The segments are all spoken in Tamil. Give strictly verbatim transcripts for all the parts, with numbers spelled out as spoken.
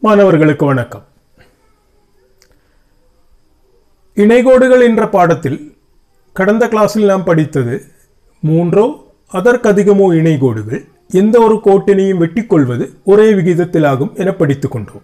மாணவர்களுக்கு வணக்கம். இணைகோடுகள் என்ற பாடத்தில் கடந்த கிளாஸில் நாம் படித்தது மூன்றோ அதற்கதிகமோ இணைகோடுகள் எந்த ஒரு கோட்டினையும் வெட்டிக்கொள்வது ஒரே விகிதத்தில் ஆகும் என படித்துக் கொண்டோம்.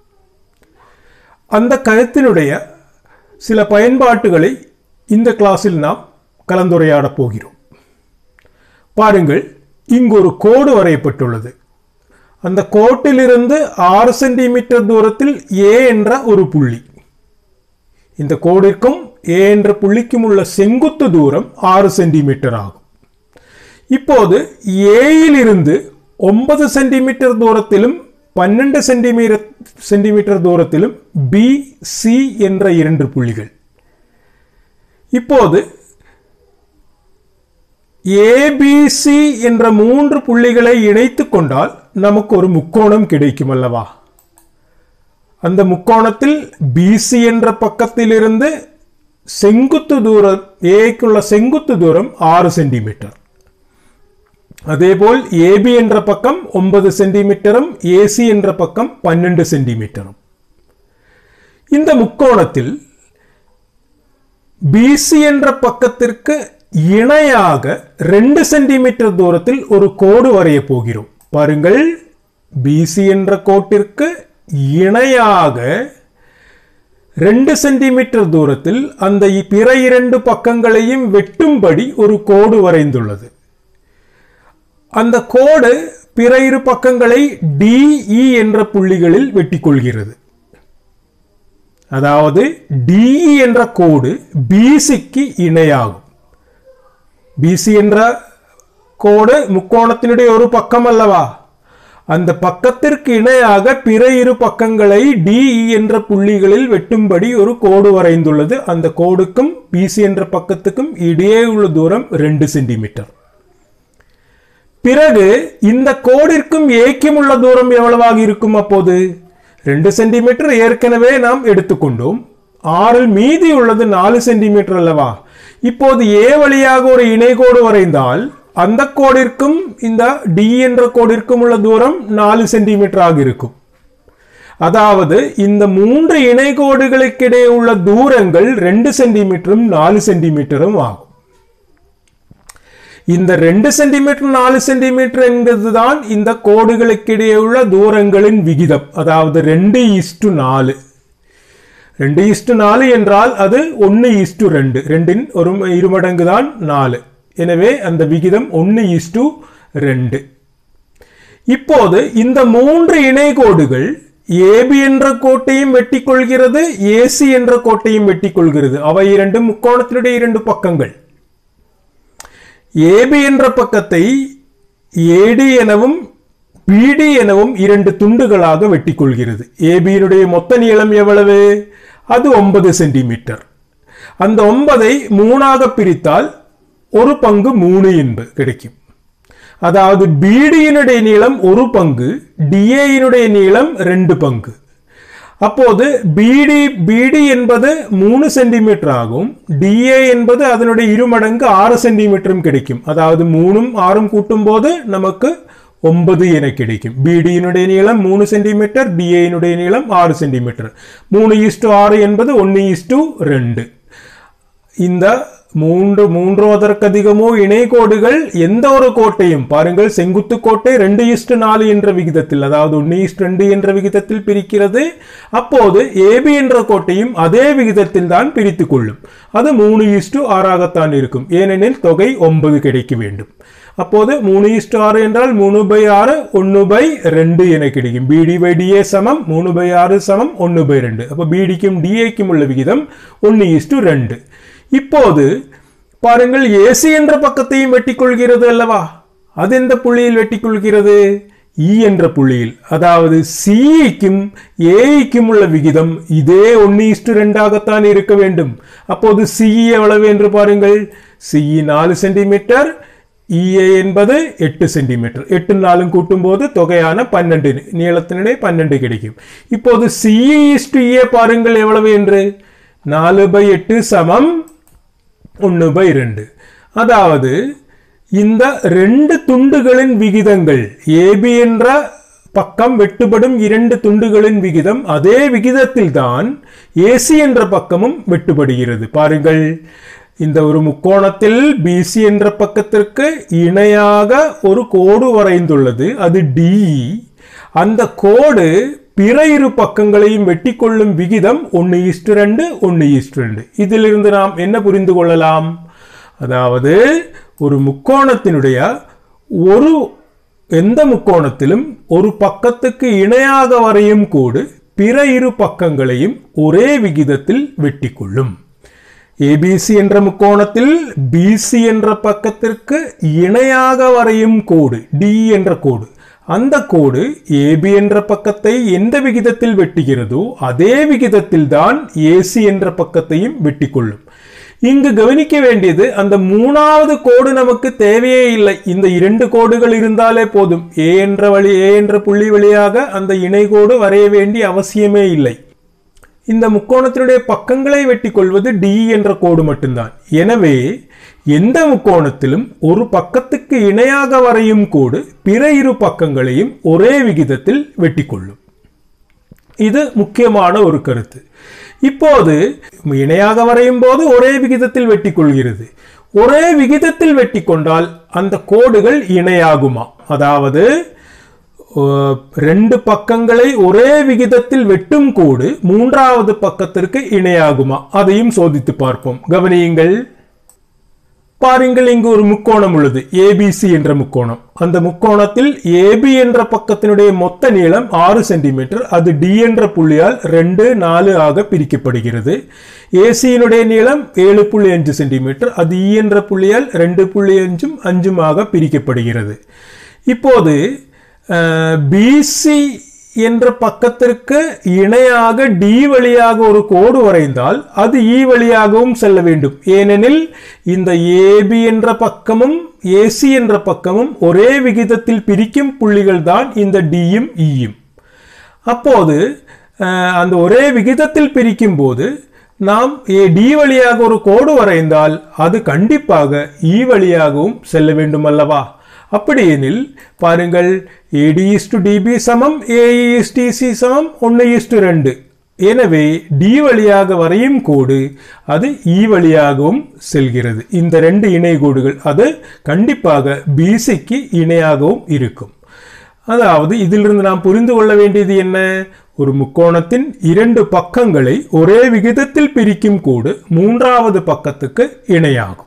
அந்த கருத்தினுடைய சில பயன்பாடுகளை இந்த கிளாஸில் நாம் கலந்துரையாடப் போகிறோம். பாருங்கள், இங்கு ஒரு கோடு வரையப்பட்டுள்ளது. அந்த கோட்டிலிருந்து ஆறு சென்டிமீட்டர் தூரத்தில் ஏ என்ற ஒரு புள்ளி. இந்த கோடிற்கும் ஏ என்ற புள்ளிக்கும் உள்ள செங்குத்து தூரம் ஆறு சென்டிமீட்டர் ஆகும். இப்போது ஏயிலிருந்து ஒன்பது சென்டிமீட்டர் தூரத்திலும் பன்னெண்டு சென்டிமீட்டர் சென்டிமீட்டர் தூரத்திலும் பி சி என்ற இரண்டு புள்ளிகள். இப்போது ஏபிசி என்ற மூன்று புள்ளிகளை இணைத்துக் கொண்டால் நமக்கு ஒரு முக்கோணம் கிடைக்கும் அல்லவா? அந்த முக்கோணத்தில் பிசி என்ற பக்கத்திலிருந்து செங்குத்து தூரம் ஏக்குள்ள செங்குத்து தூரம் ஆறு சென்டிமீட்டர். அதேபோல் ஏபி என்ற பக்கம் ஒன்பது சென்டிமீட்டரும் ஏசி என்ற பக்கம் பன்னெண்டு சென்டிமீட்டரும். இந்த முக்கோணத்தில் பிசி என்ற பக்கத்திற்கு இணையாக ரெண்டு சென்டிமீட்டர் தூரத்தில் ஒரு கோடு வரைய போகிறோம். பாருங்கள், பிசி என்ற கோட்டிற்கு இணையாக ரெண்டு சென்டிமீட்டர் தூரத்தில் அந்த பிற இரண்டு பக்கங்களையும் வெட்டும்படி ஒரு கோடு வரைந்துள்ளது. அந்த கோடு பிற இரு பக்கங்களை டிஇ என்ற புள்ளிகளில் வெட்டிக்கொள்கிறது. அதாவது டிஇ என்ற கோடு பிசிக்கு இணையாகும். பிசி என்ற கோடு முக்கோணத்தினுடைய ஒரு பக்கம் அல்லவா? அந்த பக்கத்திற்கு இணையாக பிற இரு பக்கங்களை டிஇ என்ற புள்ளிகளில் வெட்டும்படி ஒரு கோடு வரைந்துள்ளது. அந்த கோடுக்கும் பிசி என்ற பக்கத்துக்கும் இடையே உள்ள தூரம் ரெண்டு சென்டிமீட்டர். பிறகு இந்த கோடிற்கும் ஏக்கும் உள்ள தூரம் எவ்வளவாக இருக்கும்? அப்போது ரெண்டு சென்டிமீட்டர் ஏற்கனவே நாம் எடுத்துக்கொண்டோம். ஆறில் மீதி உள்ளது நாலு சென்டிமீட்டர் அல்லவா? இப்போது ஏ வழியாக ஒரு இணைகோடு வரைந்தால் அந்த கோடிற்கும் இந்த டி என்ற கோடிற்கும் உள்ள தூரம் நாலு சென்டிமீட்டர் ஆக இருக்கும். அதாவது இந்த மூன்று இணைகோடுகளுக்கு இடையே உள்ள தூரங்கள் ரெண்டு சென்டிமீட்டரும் நாலு சென்டிமீட்டரும் ஆகும். இந்த ரெண்டு சென்டிமீட்டர் நாலு சென்டிமீட்டர் என்பதுதான் இந்த கோடுகளுக்கு இடையே உள்ள தூரங்களின் விகிதம். அதாவது ரெண்டு இஸ்டு நாலு. ரெண்டு இஸ்டு நாலு என்றால் அது ஒன்னு இஸ்டு ரெண்டு. ரெண்டின் ஒரு இருமடங்கு தான் நாலு. எனவே அந்த விகிதம் ஒன்னு இஸ்டு ரெண்டு. இப்போது இந்த மூன்று இணைகோடுகள் ஏபி என்ற கோட்டையும் வெட்டிக்கொள்கிறது, ஏசி என்ற கோட்டையும் வெட்டிக்கொள்கிறது. அவை இரண்டு முக்கோணத்தினுடைய இரண்டு பக்கங்கள். ஏபி என்ற பக்கத்தை ஏடி எனவும் பிடி எனவும் இரண்டு துண்டுகளாக வெட்டிக்கொள்கிறது. ஏபியினுடைய மொத்த நீளம் எவ்வளவு? அது ஒன்பது சென்டிமீட்டர். அந்த ஒன்பதை மூணாக பிரித்தால் ஒரு பங்கு மூணு என்பது கிடைக்கும். அதாவது பிடியினுடைய நீளம் ஒரு பங்கு, டிஏயினுடைய நீளம் ரெண்டு பங்கு. அப்போது பிடி பிடி என்பது மூணு சென்டிமீட்டர் ஆகும். டிஏ என்பது அதனுடைய இருமடங்கு ஆறு சென்டிமீட்டரும் கிடைக்கும். அதாவது மூணும் ஆறும் கூட்டும் போது நமக்கு ஒன்பது என கிடைக்கும். பிடியினுடைய நீளம் மூணு சென்டிமீட்டர், டிஏயினுடைய நீளம் ஆறு சென்டிமீட்டர். மூணு இஸ்டு ஆறு என்பது ஒன்னு இஸ்டு ரெண்டு. இந்த மூன்று மூன்றோ அதற்கதிகமோ இணைகோடுகள் எந்த ஒரு கோட்டையும் பாருங்கள், செங்குத்து கோட்டை ரெண்டு இஸ்டு நாலு என்ற விகிதத்தில், அதாவது ஒன்னு இஸ்டு ரெண்டு என்ற விகிதத்தில் பிரிக்கிறது. அப்போது ஏபி என்ற கோட்டையும் அதே விகிதத்தில் தான் பிரித்துக் கொள்ளும். அது மூணு இஸ்டு ஆறாகத்தான் இருக்கும். ஏனெனில் தொகை ஒன்பது கிடைக்க வேண்டும். அப்போது மூணு இஸ்டு ஆறு என்றால் மூணு பை ஆறு ஒன்னு பை ரெண்டு என கிடைக்கும். பிடி பை டிஏ சமம் மூணு பை ஆறு சமம் ஒன்னு பை ரெண்டு. அப்போ பிடிக்கும் டிஏக்கும் உள்ள விகிதம் ஒன்னு இஸ்டு ரெண்டு. இப்போது பாருங்கள், ஏசி என்ற பக்கத்தையும் வெட்டிக்கொள்கிறது அல்லவா? அது எந்த புள்ளியில் வெட்டிக்கொள்கிறது? இ என்ற புள்ளியில். அதாவது சிக்கும் ஏக்கும் உள்ள விகிதம் இதே ஒன்னு இஸ்டு ரெண்டாகத்தான் இருக்க வேண்டும். அப்போது சிஇ எவ்வளவு என்று பாருங்கள். சிஇ நாலு சென்டிமீட்டர், இஏ என்பது எட்டு சென்டிமீட்டர். எட்டு நாளும் கூட்டும் போது தொகையான பன்னெண்டு, நீளத்தினுடைய பன்னெண்டு கிடைக்கும். இப்போது சிஇ இஸ்டு ஏ பாருங்கள் எவ்வளவு என்று. நாலு பை எட்டு சமம் ஒன்னு பை ரெண்டு. அதாவது இந்த ரெண்டு துண்டுகளின் விகிதங்கள் ஏபி என்ற பக்கம் வெட்டுப்படும் இரண்டு துண்டுகளின் விகிதம் அதே விகிதத்தில் தான் ஏசி என்ற பக்கமும் வெட்டுப்படுகிறது. பாருங்கள், இந்த ஒரு முக்கோணத்தில் பிசி என்ற பக்கத்திற்கு இணையாக ஒரு கோடு வரைந்துள்ளது, அது டிஇ. அந்த கோடு பிற இரு பக்கங்களையும் வெட்டி கொள்ளும் விகிதம் ஒன்று இஸ்டு ரெண்டு ஒன்று இஸ்டு ரெண்டு. இதிலிருந்து நாம் என்ன புரிந்து கொள்ளலாம்? அதாவது ஒரு முக்கோணத்தினுடைய ஒரு எந்த முக்கோணத்திலும் ஒரு பக்கத்துக்கு இணையாக வரையும் கோடு பிற இரு பக்கங்களையும் ஒரே விகிதத்தில் வெட்டி கொள்ளும். ஏபிசி என்ற முக்கோணத்தில் பிசி என்ற பக்கத்திற்கு இணையாக வரையும் கோடு டி என்ற கோடு, அந்த கோடு ஏபி என்ற பக்கத்தை எந்த விகிதத்தில் வெட்டுகிறதோ அதே விகிதத்தில் தான் ஏசி என்ற பக்கத்தையும் வெட்டி கொள்ளும். இங்கு கவனிக்க வேண்டியது, அந்த மூணாவது கோடு நமக்கு தேவையே இல்லை. இந்த இரண்டு கோடுகள் இருந்தாலே போதும். ஏ என்ற வழி ஏ என்ற புள்ளி வழியாக அந்த இணைகோடு வரைய வேண்டிய அவசியமே இல்லை. இந்த முக்கோணத்தினுடைய பக்கங்களை வெட்டி கொள்வது டி என்ற கோடு மட்டும்தான். எனவே எந்த முக்கோணத்திலும் ஒரு பக்கத்துக்கு இணையாக வரையும் கோடு பிற இரு பக்கங்களையும் ஒரே விகிதத்தில் வெட்டி கொள்ளும். இது முக்கியமான ஒரு கருத்து. இப்போது இணையாக வரையும் போது ஒரே விகிதத்தில் வெட்டி கொள்கிறது. ஒரே விகிதத்தில் வெட்டி கொண்டால் அந்த கோடுகள் இணையாகுமா? அதாவது ரெண்டு பக்கங்களை ஒரே விகிதத்தில் வெட்டும் கோடு மூன்றாவது பக்கத்திற்கு இணையாகுமா? அதையும் சோதித்து பார்ப்போம். கவனியுங்கள். பாருங்கள், இங்கு ஒரு முக்கோணம் உள்ளது, ஏபிசி என்ற முக்கோணம். அந்த முக்கோணத்தில் ஏபி என்ற பக்கத்தினுடைய மொத்த நீளம் ஆறு சென்டிமீட்டர். அது டி என்ற புள்ளியால் ரெண்டு நாலு ஆக பிரிக்கப்படுகிறது. ஏசியினுடைய நீளம் ஏழு புள்ளி அஞ்சு சென்டிமீட்டர். அது இ என்ற புள்ளியால் ரெண்டு புள்ளி அஞ்சும் அஞ்சும் ஆக பிரிக்கப்படுகிறது. இப்போது பிசி என்ற பக்கத்திற்கு இணையாக டி வழியாக ஒரு கோடு வரைந்தால் அது இ வழியாகவும் செல்ல வேண்டும். ஏனெனில் இந்த ஏபி என்ற பக்கமும் ஏசி என்ற பக்கமும் ஒரே விகிதத்தில் பிரிக்கும் புள்ளிகள் தான் இந்த டியும் இயும். அப்போது அந்த ஒரே விகிதத்தில் பிரிக்கும் போது நாம் டி வழியாக ஒரு கோடு வரைந்தால் அது கண்டிப்பாக இ வழியாகவும் செல்ல வேண்டும் அல்லவா? அப்படியெனில் பாருங்கள், ஏடி இஸ்டு டிபி சமம் ஏஇ இஸ்டு இசி சமம் ஒன்று இஸ்டு ரெண்டு. எனவே டி வழியாக வரையும் கோடு அது இ வழியாகவும் செல்கிறது. இந்த ரெண்டு இணை கோடுகள் அது கண்டிப்பாக பிசிக்கு இணையாகவும் இருக்கும். அதாவது இதிலிருந்து நாம் புரிந்து கொள்ள வேண்டியது என்ன? ஒரு முக்கோணத்தின் இரண்டு பக்கங்களை ஒரே விகிதத்தில் பிரிக்கும் கோடு மூன்றாவது பக்கத்துக்கு இணையாகும்.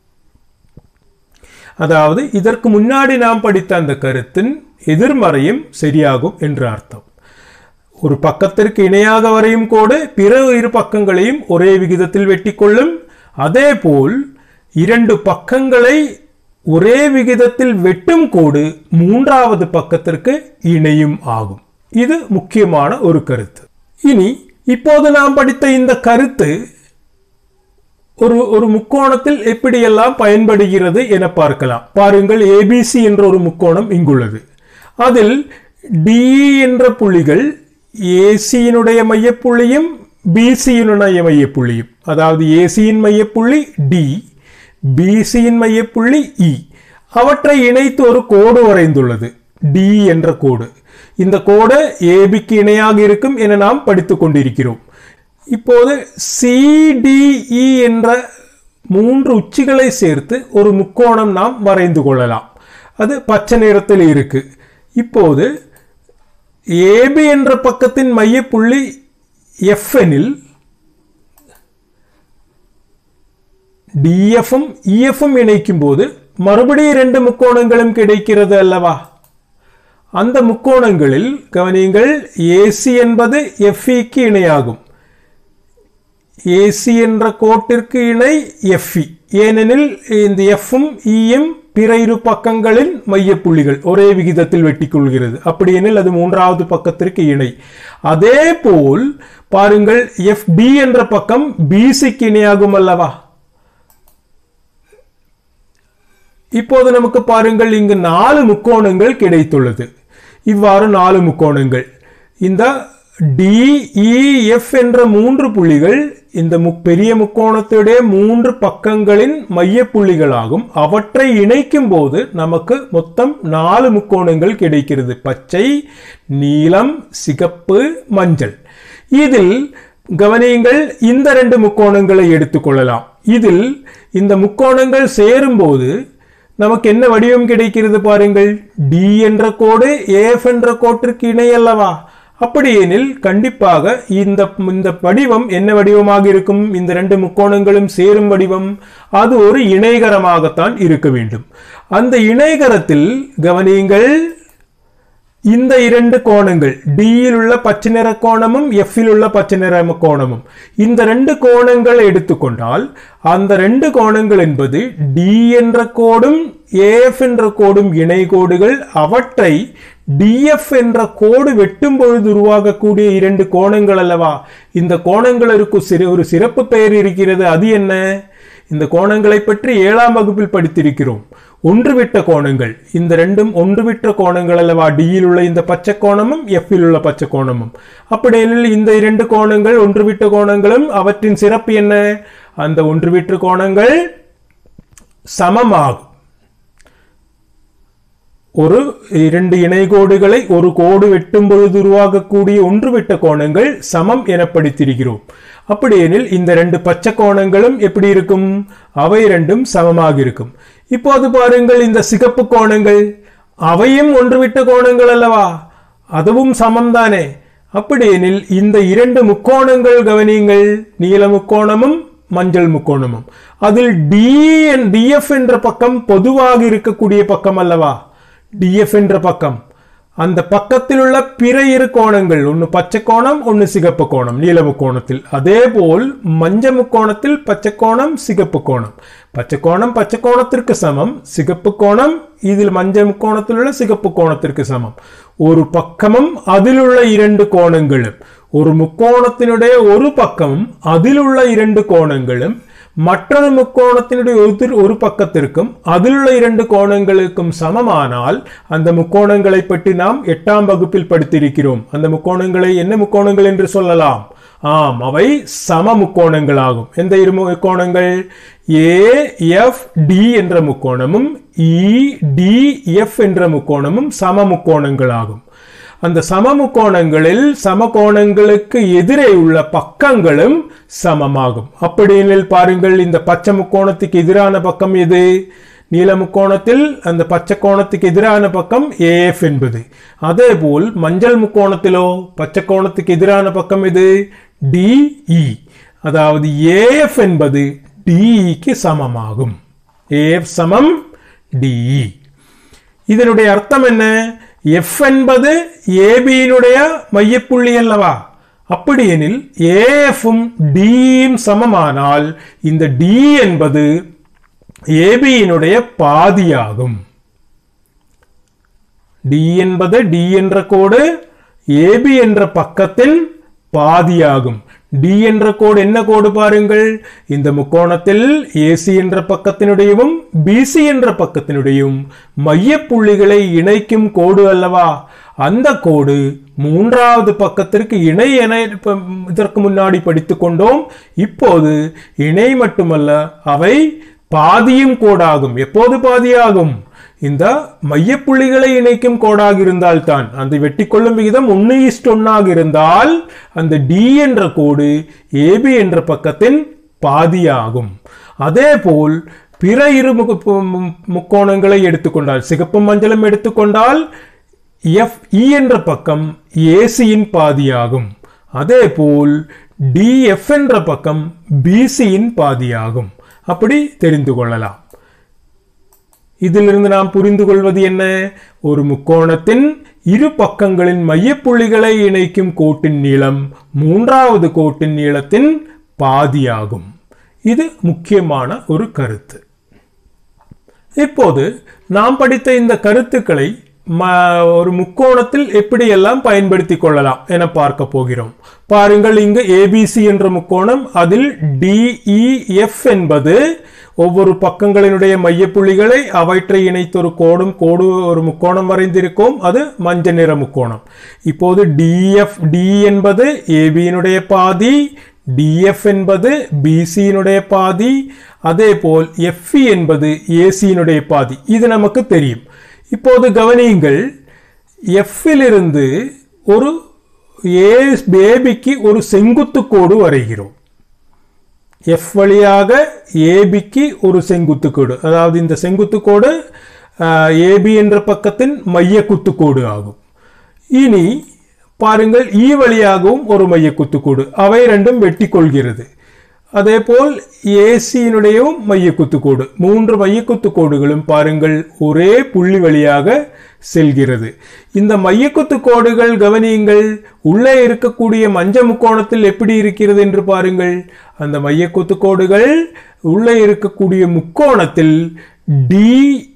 அதாவது இதற்கு முன்னாடி நாம் படித்த அந்த கருத்தின் எதிர்மறையும் சரியாகும் என்று அர்த்தம். ஒரு பக்கத்திற்கு இணையாக வரையும் கோடு பிற இரு பக்கங்களையும் ஒரே விகிதத்தில் வெட்டி கொள்ளும். அதே போல் இரண்டு பக்கங்களை ஒரே விகிதத்தில் வெட்டும் கோடு மூன்றாவது பக்கத்திற்கு இணையும் ஆகும். இது முக்கியமான ஒரு கருத்து. இனி இப்போது நாம் படித்த இந்த கருத்து ஒரு ஒரு முக்கோணத்தில் எப்படியெல்லாம் பயன்படுகிறது என பார்க்கலாம். பாருங்கள், ஏபிசி என்ற ஒரு முக்கோணம் இங்குள்ளது. அதில் டிஇ என்ற புள்ளிகள் ஏசியினுடைய மையப்புள்ளியும் பிசியினுடைய மையப்புள்ளியும், அதாவது ஏசியின் மையப்புள்ளி டி, பிசியின் மையப்புள்ளி இ, அவற்றை இணைத்து ஒரு கோடு வரைந்துள்ளது, டி என்ற கோடு. இந்த கோடு ஏபிக்கு இணையாக இருக்கும் என நாம் படித்துக் கொண்டிருக்கிறோம். இப்போது சிடிஇ என்ற மூன்று உச்சிகளை சேர்த்து ஒரு முக்கோணம் நாம் வரைந்து கொள்ளலாம். அது பச்சை நிறத்தில் இருக்கு. இப்போது ஏபி என்ற பக்கத்தின் மையப்புள்ளி எஃப் எனில் டிஎஃப்பும் இஎஃப்பும் இணைக்கும் போது மறுபடியும் இரண்டு முக்கோணங்களும் கிடைக்கிறது அல்லவா? அந்த முக்கோணங்களில் கவனியுங்கள், ஏசி என்பது எஃப்இக்கு இணையாகும். ஏசி என்ற கோட்டிற்கு இணை எஃப்இ. ஏனெனில் இந்த எஃப்பும் இயும் பிற இரு பக்கங்களின் மையப்புள்ளிகள் ஒரே விகிதத்தில் வெட்டி கொள்கிறது. அப்படியெனில் அது மூன்றாவது பக்கத்திற்கு இணை. அதே போல் பாருங்கள், எஃப் டி என்ற பக்கம் பிசிக்கு இணையாகும் அல்லவா? இப்போது நமக்கு பாருங்கள், இங்கு நாலு முக்கோணங்கள் கிடைத்துள்ளது. இவ்வாறு நாலு முக்கோணங்கள். இந்த டி இ எஃப் என்ற மூன்று புள்ளிகள் இந்த பெரிய முக்கோணத்துடைய மூன்று பக்கங்களின் மைய புள்ளிகளாகும். அவற்றை இணைக்கும் போது நமக்கு மொத்தம் நாலு முக்கோணங்கள் கிடைக்கிறது. பச்சை, நீலம், சிகப்பு, மஞ்சள். இதில் கவனியுங்கள், இந்த ரெண்டு முக்கோணங்களை எடுத்துக்கொள்ளலாம். இதில் இந்த முக்கோணங்கள் சேரும்போது நமக்கு என்ன வடிவம் கிடைக்கிறது பாருங்கள். டி என்ற கோடு ஏஎஃப் என்ற கோட்டிற்கு இணை அல்லவா? அப்படியெனில் கண்டிப்பாக இந்த இந்த வடிவம் என்ன வடிவமாக இருக்கும்? இந்த ரெண்டு முக்கோணங்களும் சேரும் வடிவம். அது ஒரு இணைகரமாகத்தான் இருக்க வேண்டும். அந்த இணைகரத்தில் கவனியுங்கள், இந்த இரண்டு கோணங்கள் டியில் உள்ள பச்சை நிற கோணமும் எஃப்இல் உள்ள பச்சை நிற கோணமும், இந்த ரெண்டு கோணங்களை எடுத்துக்கொண்டால் அந்த ரெண்டு கோணங்கள் என்பது டி என்ற கோடும் ஏஎஃப் என்ற கோடும் இணை கோடுகள். அவற்றை டிஎஃப் என்ற கோடு வெட்டும் பொழுது உருவாகக்கூடிய இரண்டு கோணங்கள் அல்லவா? இந்த கோணங்களுக்கு ஒரு சிறப்பு பெயர் இருக்கிறது. அது என்ன? இந்த கோணங்களை பற்றி ஏழாம் வகுப்பில் படித்திருக்கிறோம். ஒன்றுவிட்ட கோணங்கள். இந்த ரெண்டும் ஒன்றுவிட்ட கோணங்கள் அல்லவா? டியில் உள்ள இந்த பச்சை கோணமும் எஃப்இல் உள்ள பச்சை கோணமும். அப்படியெனில் இந்த இரண்டு கோணங்கள் ஒன்றுவிட்ட கோணங்களும். அவற்றின் சிறப்பு என்ன? அந்த ஒன்றுவிட்ட கோணங்கள் சமமாகும். ஒரு இரண்டு இணைகோடுகளை ஒரு கோடு வெட்டும் பொழுது உருவாகக்கூடிய ஒன்றுவிட்ட கோணங்கள் சமம் என படித்திருக்கிறோம். அப்படியெனில் இந்த ரெண்டு பச்சை கோணங்களும் எப்படி இருக்கும்? அவை இரண்டும் சமமாக இருக்கும். இப்போது பாருங்கள், இந்த சிகப்பு கோணங்கள் அவையும் ஒன்றுவிட்ட கோணங்கள் அல்லவா? அதுவும் சமம்தானே. அப்படியெனில் இந்த இரண்டு முக்கோணங்கள் கவனியுங்கள், நீல முக்கோணமும் மஞ்சள் முக்கோணமும். அதில் டி டிஎஃப் என்ற பக்கம் பொதுவாக இருக்கக்கூடிய பக்கம் அல்லவா? டிஎஃப் என்ற பக்கம், அந்த பக்கத்தில் உள்ள பிற இரு கோணங்கள், ஒன்னு பச்சை கோணம் ஒன்னு சிகப்பு கோணம் நீல முக்கோணத்தில். அதே போல் மஞ்சள் முக்கோணத்தில் பச்சை கோணம் சிகப்பு கோணம். பச்சை கோணம் பச்சை கோணத்திற்கு சமம், சிகப்பு கோணம் இதில் மஞ்சள் முக்கோணத்தில் உள்ள சிகப்பு கோணத்திற்கு சமம். ஒரு பக்கமும் அதில் உள்ள இரண்டு கோணங்களும், ஒரு முக்கோணத்தினுடைய ஒரு பக்கமும் அதில் உள்ள இரண்டு கோணங்களும் மற்றொரு முக்கோணத்தினுடைய ஒரு பக்கத்திற்கும் அதில் உள்ள இரண்டு கோணங்களுக்கும் சமமானால் அந்த முக்கோணங்களை பற்றி நாம் எட்டாம் வகுப்பில் படித்திருக்கிறோம். அந்த முக்கோணங்களை என்ன முக்கோணங்கள் என்று சொல்லலாம்? ஆம், அவை சம முக்கோணங்களாகும். எந்த இரு முக்கோணங்கள்? ஏ எஃப் டி என்ற முக்கோணமும் இ டி எஃப் என்ற முக்கோணமும் சம முக்கோணங்களாகும். அந்த சம முக்கோணங்களில் சமகோணங்களுக்கு எதிரே உள்ள பக்கங்களும் சமமாகும். அப்படியெனில் பாருங்கள், இந்த பச்சை முக்கோணத்துக்கு எதிரான பக்கம் எது? நீல முக்கோணத்தில் அந்த பச்சை கோணத்துக்கு எதிரான பக்கம் ஏஎஃப் என்பது. அதே போல் மஞ்சள் முக்கோணத்திலோ பச்சை கோணத்துக்கு எதிரான பக்கம் எது? டிஇ. அதாவது ஏஎஃப் என்பது டிஇக்கு சமமாகும். ஏஎஃப் சமம் டிஇ. இதனுடைய அர்த்தம் என்ன? எஃப் என்பது ஏபியினுடைய மையப்புள்ளி அல்லவா? அப்படியெனில் ஏஎஃப்பும் டியும் சமமானால் இந்த டி என்பது ஏபியினுடைய பாதியாகும். டி என்பது டி என்ற கோடு ஏபி என்ற பக்கத்தின் பாதியாகும். டி என்ற கோடு என்ன கோடு பாருங்கள், இந்த முக்கோணத்தில் ஏசி என்ற பக்கத்தினுடையவும் பிசி என்ற பக்கத்தினுடையும் மைய புள்ளிகளை இணைக்கும் கோடு அல்லவா? அந்த கோடு மூன்றாவது பக்கத்திற்கு இணை என இதற்கு முன்னாடி படித்துக் கொண்டோம். இப்போது இணை மட்டுமல்ல, அவை பாதியும் கோடாகும். எப்போது பாதியாகும்? இந்த மையப்புள்ளிகளை இணைக்கும் கோடாக இருந்தால்தான். அந்த வெட்டி கொள்ளும் விகிதம் ஒன்னு இஸ்ட் ஒன்னாக இருந்தால் அந்த டி என்ற கோடு ஏபி என்ற பக்கத்தின் பாதியாகும். அதே போல் பிற இரு முக்கோணங்களை எடுத்துக்கொண்டால், சிகப்பும் மஞ்சளும் எடுத்துக்கொண்டால் எஃப் இ என்ற பக்கம் ஏசியின் பாதியாகும். அதே போல் டிஎஃப் என்ற பக்கம் பிசியின் பாதியாகும். அப்படி தெரிந்து கொள்ளலாம். இதிலிருந்து நாம் புரிந்து கொள்வது என்ன? ஒரு முக்கோணத்தின் இரு பக்கங்களின் மையப்புள்ளிகளை இணைக்கும் கோட்டின் நீளம் மூன்றாவது கோட்டின் நீளத்தின் பாதியாகும். இது முக்கியமான ஒரு கருத்து. இப்போது நாம் படித்த இந்த கருத்துக்களை ஒரு முக்கோணத்தில் எப்படியெல்லாம் பயன்படுத்திக் கொள்ளலாம் என பார்க்க போகிறோம். பாருங்கள், இங்கு ஏபிசி என்ற முக்கோணம், அதில் டிஇஎஃப் என்பது ஒவ்வொரு பக்கங்களினுடைய மையப்புள்ளிகளை அவற்றை இணைத்து ஒரு கோடும் கோடு ஒரு முக்கோணம் வரைந்திருக்கும். அது மஞ்சள் நிற முக்கோணம். இப்போது டிஎஃப் டி என்பது ஏபியினுடைய பாதி, டிஎஃப் என்பது பிசியினுடைய பாதி, அதே போல் எஃப்இ என்பது ஏசியினுடைய பாதி. இது நமக்கு தெரியும். இப்போது கவனியுங்கள், எஃப்இலிருந்து ஒரு ஏபிக்கு ஒரு செங்குத்து கோடு வரைகிறோம். எஃப் வழியாக ஏபிக்கு ஒரு செங்குத்து கோடு, அதாவது இந்த செங்குத்து கோடு ஏபி என்ற பக்கத்தின் மைய குத்துக்கோடு ஆகும். இனி பாருங்கள், இ வழியாகவும் ஒரு மைய குத்துக்கோடு, அவை ரெண்டும் வெட்டி கொள்கிறது. அதே போல் ஏசியினுடையும் மைய குத்துக்கோடு, மூன்று மைய குத்துக்கோடுகளும் பாருங்கள் ஒரே புள்ளி வழியாக செல்கிறது. இந்த மைய குத்துக்கோடுகள் கவனியுங்கள், உள்ளே இருக்கக்கூடிய மஞ்ச முக்கோணத்தில் எப்படி இருக்கிறது என்று பாருங்கள். அந்த மைய குத்துக்கோடுகள் உள்ளே இருக்கக்கூடிய முக்கோணத்தில் டி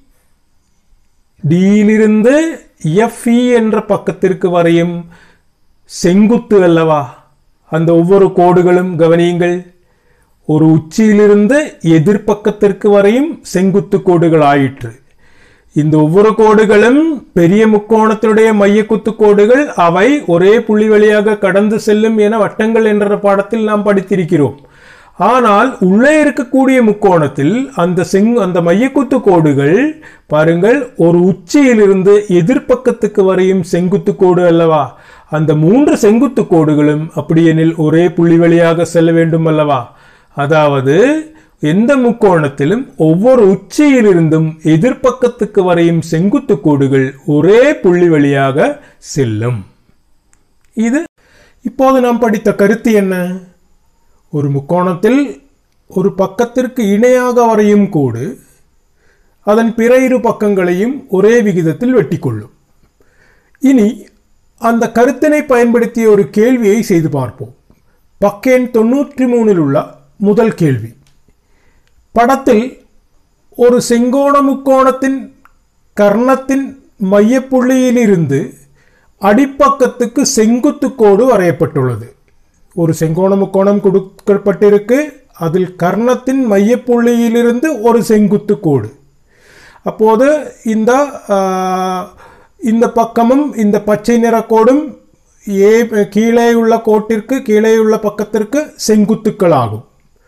டியிலிருந்து எஃப்இ என்ற பக்கத்திற்கு வரையும் செங்குத்து அல்லவா? அந்த ஒவ்வொரு கோடுகளும் கவனியுங்கள், ஒரு உச்சியிலிருந்து எதிர்பக்கத்திற்கு வரையும் செங்குத்து கோடுகள் ஆயிற்று. இந்த ஒவ்வொரு கோடுகளும் பெரிய முக்கோணத்தினுடைய மைய குத்து கோடுகள், அவை ஒரே புள்ளி வழியாக கடந்து செல்லும் என வட்டங்கள் என்ற பாடத்தில் நாம் படித்திருக்கிறோம். ஆனால் உள்ளே இருக்கக்கூடிய முக்கோணத்தில் அந்த செங் அந்த மையக்குத்து கோடுகள் பாருங்கள் ஒரு உச்சியிலிருந்து எதிர்பக்கத்துக்கு வரையும் செங்குத்து கோடு அல்லவா? அந்த மூன்று செங்குத்து கோடுகளும் அப்படியெனில் ஒரே புள்ளி வழியாக செல்ல வேண்டும் அல்லவா? அதாவது எந்த முக்கோணத்திலும் ஒவ்வொரு உச்சியிலிருந்தும் எதிர்பக்கத்துக்கு வரையும் செங்குத்து கோடுகள் ஒரே புள்ளி வழியாக செல்லும். இது இப்போது நாம் படித்த கருத்து என்ன? ஒரு முக்கோணத்தில் ஒரு பக்கத்திற்கு இணையாக வரையும் கோடு அதன் பிற இரு பக்கங்களையும் ஒரே விகிதத்தில் வெட்டி கொள்ளும். இனி அந்த கருத்தினை பயன்படுத்திய ஒரு கேள்வியை செய்து பார்ப்போம். பக்க எண் தொன்னூற்றி மூணில் உள்ள முதல் கேள்வி. படத்தில் ஒரு செங்கோண முக்கோணத்தின் கர்ணத்தின் மையப்புள்ளியிலிருந்து அடிப்பக்கத்துக்கு செங்குத்து கோடு வரையப்பட்டுள்ளது. ஒரு செங்கோண முக்கோணம் கொடுக்கப்பட்டிருக்கு, அதில் கர்ணத்தின் மையப்புள்ளியிலிருந்து ஒரு செங்குத்து கோடு. அப்போது இந்த இந்த பக்கமும் இந்த பச்சை நிற கோடும் ஏ கீழே உள்ள கோட்டிற்கு கீழே உள்ள பக்கத்திற்கு செங்குத்துக்கள் ஆகும்.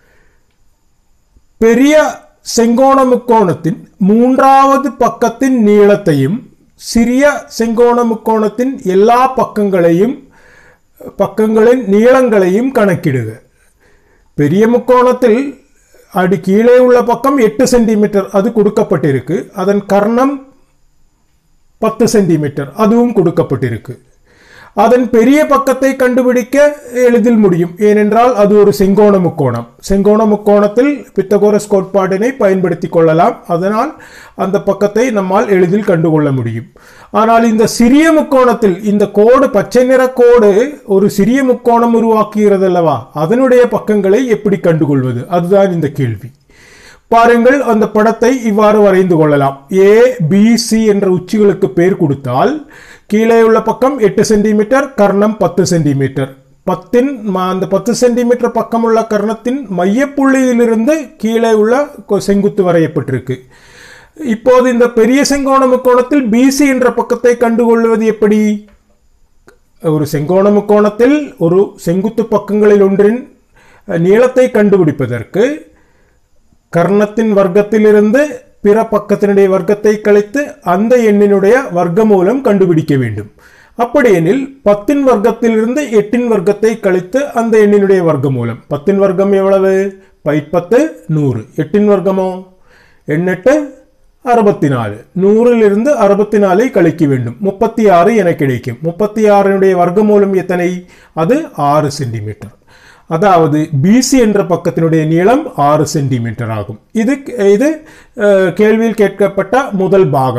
பெரிய செங்கோண முக்கோணத்தின் மூன்றாவது பக்கத்தின் நீளத்தையும் சிறிய செங்கோண முக்கோணத்தின் எல்லா பக்கங்களையும் பக்கங்களின் நீளங்களையும் கணக்கிடுக. பெரிய முக்கோணத்தில் அடி கீழே உள்ள பக்கம் எட்டு சென்டிமீட்டர் அது கொடுக்கப்பட்டிருக்கு. அதன் கர்ணம் பத்து சென்டிமீட்டர் அதுவும் கொடுக்கப்பட்டிருக்கு. அதன் பெரிய பக்கத்தை கண்டுபிடிக்க எளிதில் முடியும், ஏனென்றால் அது ஒரு செங்கோண முக்கோணம். செங்கோண முக்கோணத்தில் பித்தகோரஸ் கோட்பாட்டினை பயன்படுத்தி கொள்ளலாம். அதனால் அந்த பக்கத்தை நம்மால் எளிதில் கண்டுகொள்ள முடியும். ஆனால் இந்த சிறிய முக்கோணத்தில் இந்த கோடு பச்சை நிற கோடு ஒரு சிறிய முக்கோணம் உருவாக்குகிறது அல்லவா? அதனுடைய பக்கங்களை எப்படி கண்டுகொள்வது? அதுதான் இந்த கேள்வி. பாருங்கள், அந்த படத்தை இவ்வாறு வரைந்து கொள்ளலாம். ஏ பி சி என்ற உச்சிகளுக்கு பேர் கொடுத்தால் கீழே உள்ள பக்கம் எட்டு சென்டிமீட்டர், கர்ணம் பத்து சென்டிமீட்டர். பத்தின் அந்த பத்து சென்டிமீட்டர் பக்கம் உள்ள கர்ணத்தின் மையப்புள்ளியிலிருந்து கீழே உள்ள செங்குத்து வரையப்பட்டிருக்கு. இப்போது இந்த பெரிய செங்கோண முக்கோணத்தில் பிசி என்ற பக்கத்தை கண்டுகொள்வது எப்படி? ஒரு செங்கோண முக்கோணத்தில் ஒரு செங்குத்து பக்கங்களில் ஒன்றின் நீளத்தை கண்டுபிடிப்பதற்கு கர்ணத்தின் வர்க்கத்திலிருந்து பிற பக்கத்தினுடைய வர்க்கத்தை கழித்து அந்த எண்ணினுடைய வர்க்கமூலம் கண்டுபிடிக்க வேண்டும். அப்படியெனில் பத்தின் வர்க்கத்திலிருந்து எட்டின் வர்க்கத்தை கழித்து அந்த எண்ணினுடைய வர்க்கமூலம். பத்தின் வர்க்கம் எவ்வளவு? பை பத்து நூறு. எட்டின் வர்க்கமோ எண்ணெட்டு அறுபத்தி நாலு. நூறிலிருந்து அறுபத்தி நாலை கழிக்க வேண்டும், முப்பத்தி ஆறு என கிடைக்கும். முப்பத்தி ஆறினுடைய வர்க்கமூலம் எத்தனை? அது ஆறு சென்டிமீட்டர். அதாவது பிசி என்ற பக்கத்தினுடைய நீளம் ஆறு சென்டிமீட்டர் ஆகும். இது இது கேள்வியில் கேட்கப்பட்ட முதல் பாகம்.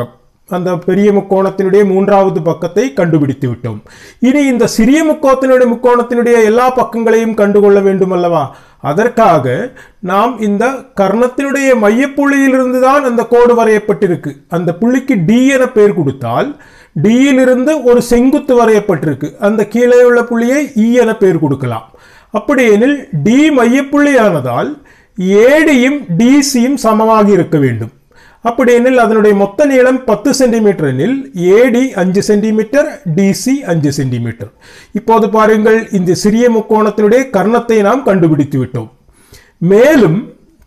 அந்த பெரிய முக்கோணத்தினுடைய மூன்றாவது பக்கத்தை கண்டுபிடித்து விட்டோம். இனி இந்த சிறிய முக்கோணத்தினுடைய முக்கோணத்தினுடைய எல்லா பக்கங்களையும் கண்டுகொள்ள வேண்டும் அல்லவா? அதற்காக நாம் இந்த கர்ணத்தினுடைய மையப்புள்ளியிலிருந்து தான் அந்த கோடு வரையப்பட்டிருக்கு. அந்த புள்ளிக்கு டி என பெயர் கொடுத்தால் டியிலிருந்து ஒரு செங்குத்து வரையப்பட்டிருக்கு. அந்த கீழே உள்ள புள்ளியை இ என பெயர் கொடுக்கலாம். அப்படியெனில் டி மையப்புள்ளியானதால் ஏடியும் டிசியும் சமமாக இருக்க வேண்டும். அப்படியெனில் அதனுடைய மொத்த நீளம் பத்து சென்டிமீட்டர் எனில் ஏடி அஞ்சு சென்டிமீட்டர், டிசி அஞ்சு சென்டிமீட்டர். இப்போது பாருங்கள், இந்த சிறிய முக்கோணத்தினுடைய கர்ணத்தை நாம் கண்டுபிடித்து விட்டோம். மேலும்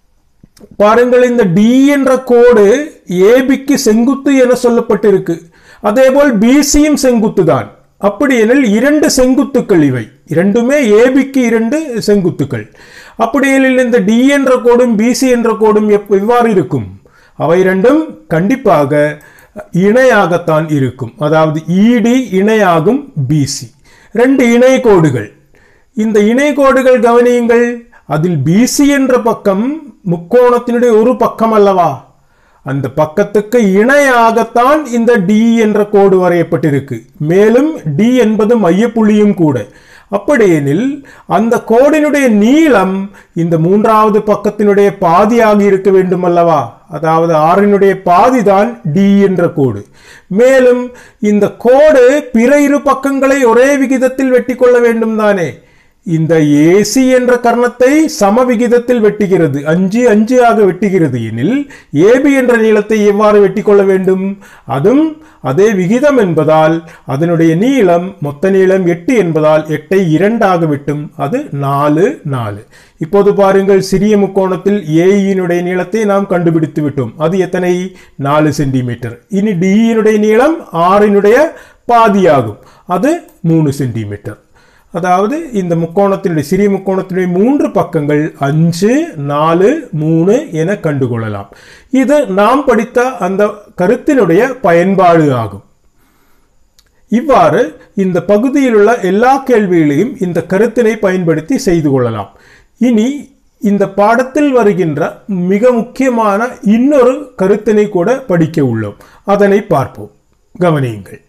பாருங்கள், இந்த டி என்ற கோடு ஏபிக்கு செங்குத்து என சொல்லப்பட்டிருக்கு. அதேபோல் பிசியும் செங்குத்து தான். அப்படியெனில் இரண்டு செங்குத்துக்கள் இவை இரண்டுமே ஏபிக்கு இரண்டு செங்குத்துக்கள். அப்படியெனில் இந்த டி என்ற கோடும் பிசி என்ற கோடும் எவ்வாறு இருக்கும்? அவை இரண்டும் கண்டிப்பாக இணையாகத்தான் இருக்கும். அதாவது இடி இணையாகும் பிசி. ரெண்டு இணை கோடுகள். இந்த இணை கோடுகள் கவனியுங்கள், அதில் பிசி என்ற பக்கம் முக்கோணத்தினுடைய ஒரு பக்கம் அல்லவா? அந்த பக்கத்துக்கு இணையாகத்தான் இந்த டி என்ற கோடு வரையப்பட்டிருக்கு. மேலும் டி என்பது மையப்புள்ளியும் கூட. அப்படியெனில் அந்த கோடினுடைய நீளம் இந்த மூன்றாவது பக்கத்தினுடைய பாதியாக இருக்க வேண்டும் அல்லவா? அதாவது ஆறினுடைய பாதி தான் டி என்ற கோடு. மேலும் இந்த கோடு பிற இரு பக்கங்களை ஒரே விகிதத்தில் வெட்டி கொள்ள வேண்டும் தானே? இந்த ஏசி என்ற கர்ணத்தை சம விகிதத்தில் வெட்டுகிறது, அஞ்சு அஞ்சு ஆக வெட்டுகிறது எனில் ஏபி என்ற நீளத்தை எவ்வாறு வெட்டி கொள்ள வேண்டும்? அதுவும் அதே விகிதம் என்பதால் அதனுடைய நீளம் மொத்த நீளம் எட்டு என்பதால் எட்டை இரண்டாக வெட்டும். அது நாலு நாலு. இப்போது பாருங்கள், சிறிய முக்கோணத்தில் ஏயினுடைய நீளத்தை நாம் கண்டுபிடித்து விட்டோம். அது எத்தனை? நாலு சென்டிமீட்டர். இனி டியினுடைய நீளம் ஆறினுடைய பாதியாகும். அது மூணு சென்டிமீட்டர். அதாவது இந்த முக்கோணத்தினுடைய சிறிய முக்கோணத்தினுடைய மூன்று பக்கங்கள் அஞ்சு நாலு மூணு என கண்டுகொள்ளலாம். இது நாம் படித்த அந்த கருத்தினுடைய பயன்பாடு ஆகும். இவ்வாறு இந்த பகுதியில் உள்ள எல்லா கேள்விகளையும் இந்த கருத்தினை பயன்படுத்தி செய்து கொள்ளலாம். இனி இந்த பாடத்தில் வருகின்ற மிக முக்கியமான இன்னொரு கருத்தினை கூட படிக்க உள்ளோம். அதனை பார்ப்போம். கவனியுங்கள்.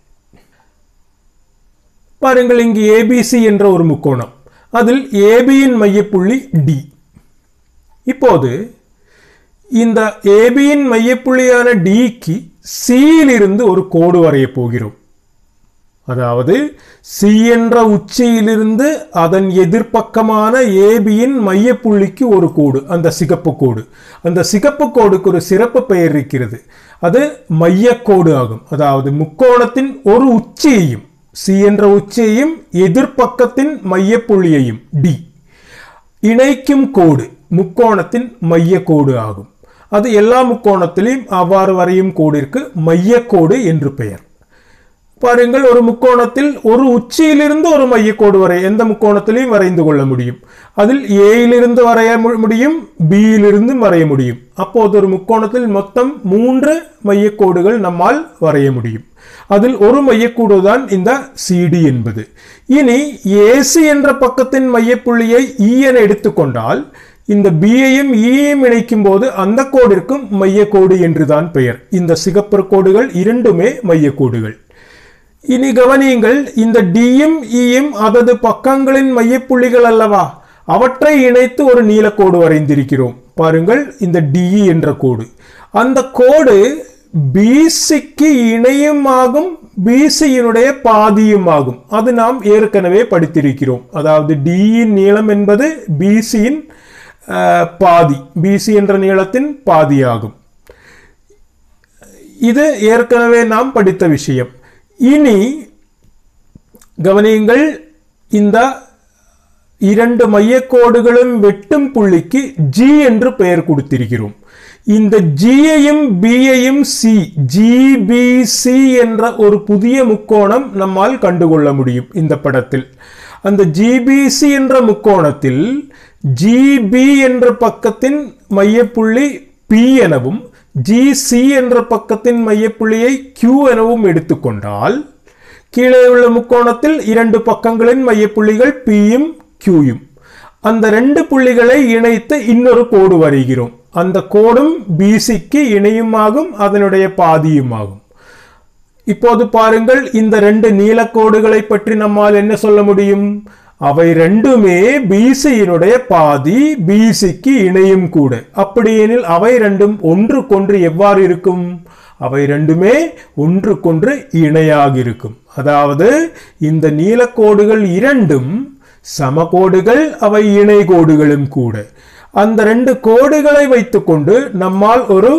பாருங்கள், இங்கு ஏபிசி என்ற ஒரு முக்கோணம். அதில் ஏபியின் மையப்புள்ளி டி. இப்போது இந்த ஏபியின் மையப்புள்ளியான டிக்கு சியிலிருந்து ஒரு கோடு வரைய போகிறோம். அதாவது சி என்ற உச்சியிலிருந்து அதன் எதிர்ப்பக்கமான ஏபியின் மையப்புள்ளிக்கு ஒரு கோடு, அந்த சிகப்பு கோடு. அந்த சிகப்பு கோடுக்கு ஒரு சிறப்பு பெயர் இருக்கிறது. அது மையக்கோடு ஆகும். அதாவது முக்கோணத்தின் ஒரு உச்சியையும் சி என்ற உச்சியையும் எதிர்ப்பக்கத்தின் மையப்புள்ளியையும் டி இணைக்கும் கோடு முக்கோணத்தின் மையக்கோடு ஆகும். அது எல்லா முக்கோணத்திலையும் அவ்வாறு வரையும் கோடிற்கு மையக்கோடு என்று பெயர். பாருங்கள், ஒரு முக்கோணத்தில் ஒரு உச்சியிலிருந்து ஒரு மையக்கோடு வரை எந்த முக்கோணத்திலையும் வரைந்து கொள்ள முடியும். அதில் ஏயிலிருந்து வரைய முடியும், பியிலிருந்து வரைய முடியும். அப்போது ஒரு முக்கோணத்தில் மொத்தம் மூன்று மையக்கோடுகள் நம்மால் வரைய முடியும். அதில் ஒரு மையக்கோடு தான் இந்த சிடி என்பது. இனி ஏசி என்ற பக்கத்தின் மையப்புள்ளியை இ என எடுத்துக்கொண்டால் இந்த பியையும் ஈயையும் இணைக்கும் போது அந்த கோடிற்கும் மையக்கோடு என்றுதான் பெயர். இந்த சிகப்பு கோடுகள் இரண்டுமே மையக்கோடுகள். இனி கவனியுங்கள், இந்த டியும் ஈயும் அதது பக்கங்களின் மையப்புள்ளிகள் அல்லவா? அவற்றை இணைத்து ஒரு நீலக்கோடு வரைந்திருக்கிறோம். பாருங்கள், இந்த டி என்ற கோடு. அந்த கோடு பிசிக்கு இணையுமாகும், பிசியினுடைய பாதியுமாகும். அது நாம் ஏற்கனவே படித்திருக்கிறோம். அதாவது டியின் நீளம் என்பது பிசியின் பாதி, பிசி என்ற நீளத்தின் பாதியாகும். இது ஏற்கனவே நாம் படித்த விஷயம். இனி கவனியுங்கள், இந்த இரண்டு மையக்கோடுகளும் வெட்டும் புள்ளிக்கு ஜி என்று பெயர் கொடுத்திருக்கிறோம். இந்த ஜியையும் பியையும் சி ஜிபிசி என்ற ஒரு புதிய முக்கோணம் நம்மால் கண்டுகொள்ள முடியும் இந்த படத்தில். அந்த ஜிபிசி என்ற முக்கோணத்தில் ஜிபி என்ற பக்கத்தின் மையப்புள்ளி பி எனவும் ஜிசி என்ற பக்கத்தின் மையப்புள்ளியை கியூ எனவும் எடுத்துக்கொண்டால் கீழே உள்ள முக்கோணத்தில் இரண்டு பக்கங்களின் மையப்புள்ளிகள் பியும் கியூயும். அந்த ரெண்டு புள்ளிகளை இணைத்து இன்னொரு கோடு வரைகிறோம். அந்த கோடும் பிசிக்கு இணையுமாகும், அதனுடைய பாதியுமாகும். இப்போது பாருங்கள், இந்த ரெண்டு நீலக்கோடுகளை பற்றி நம்மால் என்ன சொல்ல முடியும்? அவை ரெண்டுமே பிசியினுடைய பாதி, பிசிக்கு இணையும் கூட. அப்படியெனில் அவை ரெண்டும் ஒன்றுக்கொன்று எவ்வாறு இருக்கும்? அவை ரெண்டுமே ஒன்றுக்கொன்று இணையாக இருக்கும். அதாவது இந்த நீலக்கோடுகள் இரண்டும் சமகோடுகள், அவை இணை கோடுகளும் கூட. அந்த ரெண்டு கோடுகளை வைத்துக்கொண்டு நம்மால் ஒரு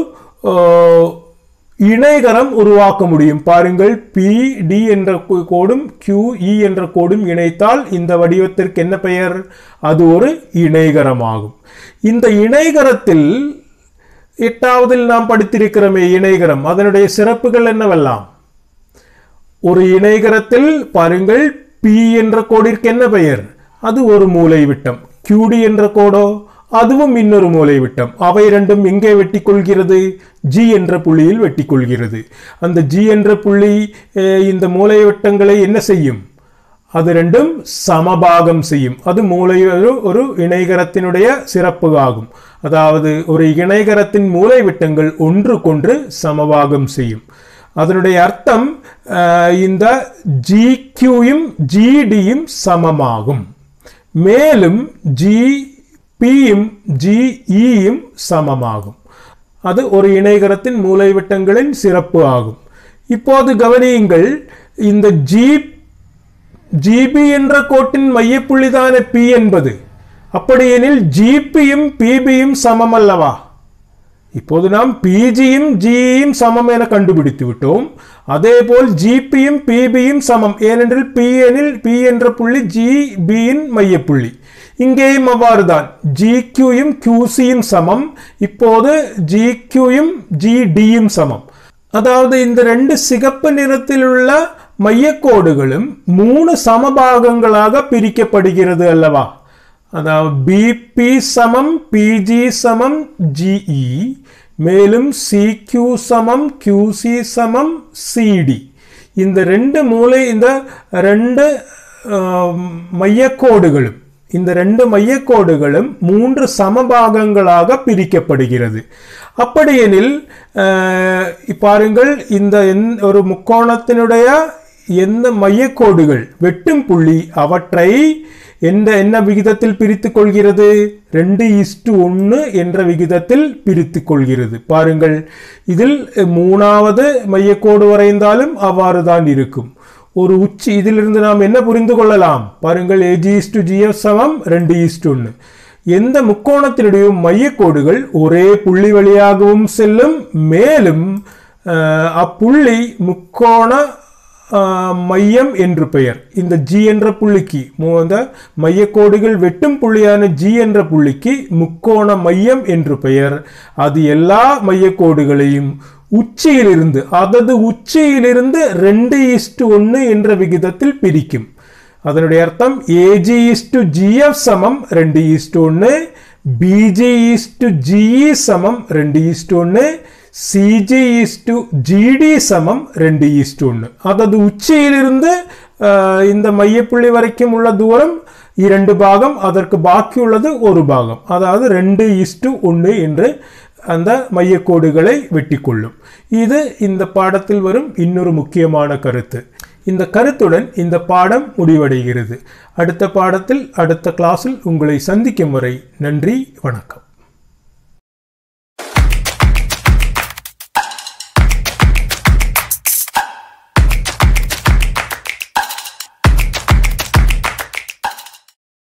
இணைகரம் உருவாக்க முடியும். பாருங்கள், பி டி என்ற கோடும் கியூ இ என்ற கோடும் இணைத்தால் இந்த வடிவத்திற்கு என்ன பெயர்? அது ஒரு இணைகரமாகும். இந்த இணைகரத்தில் எட்டாவதில் நாம் படித்திருக்கிறோமே இணைகரம், அதனுடைய சிறப்புகள் என்னவெல்லாம்? ஒரு இணைகரத்தில் பாருங்கள், பி என்ற கோடிற்கு என்ன பெயர்? அது ஒரு மூலை விட்டம். கியூடி என்ற கோடோ அதுவும் இன்னொரு மூலை விட்டம். அவை ரெண்டும் எங்கே வெட்டி கொள்கிறது? ஜி என்ற புள்ளியில் வெட்டி கொள்கிறது. அந்த ஜி என்ற புள்ளி இந்த மூலை விட்டங்களை என்ன செய்யும்? அது ரெண்டும் சமபாகம் செய்யும். அது மூலை ஒரு இணைகரத்தினுடைய சிறப்பு ஆகும். அதாவது ஒரு இணைகரத்தின் மூலை விட்டங்கள் ஒன்றுக்கொன்று சமபாகம் செய்யும். அதனுடைய அர்த்தம் இந்த ஜி கியூயும் ஜிடியும் சமமாகும். மேலும் ஜி பியும் ஜிஇயும் சமமாகும். அது ஒரு இணைகரத்தின் மூலைவிட்டங்களின் சிறப்பு ஆகும். இப்போது கவனியுங்கள், இந்த ஜி ஜிபி என்ற கோட்டின் மையப்புள்ளிதான பி என்பது. அப்படியெனில் ஜிபியும் பிபியும் சமம் அல்லவா? இப்போது நாம் பிஜியும் ஜியும் சமம் என கண்டுபிடித்து விட்டோம். அதே போல் ஜிபியும் பிபியும் சமம். ஏனென்றால் பி எனில் பி என்ற புள்ளி ஜிபியின் மையப்புள்ளி. இங்கேயும் அவ்வாறுதான் ஜிக்யூயும் கியூசியும் சமம். இப்போது ஜிக்யூயும் ஜிடியும் சமம். அதாவது இந்த ரெண்டு சிகப்பு நிறத்தில் உள்ள மையக்கோடுகளும் மூணு சமபாகங்களாக பிரிக்கப்படுகிறது அல்லவா? அதாவது பிபி சமம் பிஜி சமம் ஜிஇ, மேலும் சிக்யூ சமம் கியூசி சமம் சிடி. இந்த ரெண்டு மூலை இந்த ரெண்டு மையக்கோடுகளும் இந்த ரெண்டு மையக்கோடுகளும் மூன்று சமபாகங்களாக பிரிக்கப்படுகிறது. அப்படியெனில் பாருங்கள், இந்த ஒரு முக்கோணத்தினுடைய எந்த மையக்கோடுகள் வெட்டும் புள்ளி அவற்றை எந்த என்ன விகிதத்தில் பிரித்து கொள்கிறது? ரெண்டு இஸ்டு ஒன்று என்ற விகிதத்தில் பிரித்து கொள்கிறது. பாருங்கள், இதில் மூணாவது மையக்கோடு வரைந்தாலும் அவ்வாறு தான் இருக்கும். ஒரு உச்சி, இதிலிருந்து நாம் என்ன புரிந்து கொள்ளலாம்? பாருங்கள், ஏஜி இஸ்டு ஜிஎஃப் சமம் ரெண்டு இஸ்டு ஒன்று. எந்த முக்கோணத்தினுடைய மையக்கோடுகள் ஒரே புள்ளி வழியாகவும் செல்லும், மேலும் அப்புள்ளி முக்கோண மையம் என்று பெயர். இந்த ஜி என்ற புள்ளிக்கு, அந்த மையக்கோடுகள் வெட்டும் புள்ளியான ஜி என்ற புள்ளிக்கு முக்கோண மையம் என்று பெயர். அது எல்லா மையக்கோடுகளையும் உச்சியிலிருந்து, அதாவது உச்சியிலிருந்து ரெண்டு இஸ்டு ஒன்று என்ற விகிதத்தில் பிரிக்கும். அதனுடைய அர்த்தம் ஏஜி இஸ்டு ஜிஎஃப் சமம் ரெண்டு இஸ்டு ஒன்று, பிஜி இஸ்டு ஜிஇ சமம் ரெண்டு இஸ்டு ஒன்று, சிஜி இஸ்டு ஜிடி சமம் ரெண்டு இஸ்டு ஒன்று. அதாவது உச்சியிலிருந்து இந்த மையப்புள்ளி வரைக்கும் உள்ள தூரம் இரண்டு பாகம், அதற்கு பாக்கி உள்ளது ஒரு பாகம். அதாவது ரெண்டு இஸ்டு ஒன்று என்று அந்த மையக்கோடுகளை வெட்டி கொள்ளும். இது இந்த பாடத்தில் வரும் இன்னொரு முக்கியமான கருத்து. இந்த கருத்துடன் இந்த பாடம் முடிவடைகிறது. அடுத்த பாடத்தில் அடுத்த கிளாஸில் உங்களை சந்திக்கும் வரை நன்றி, வணக்கம்.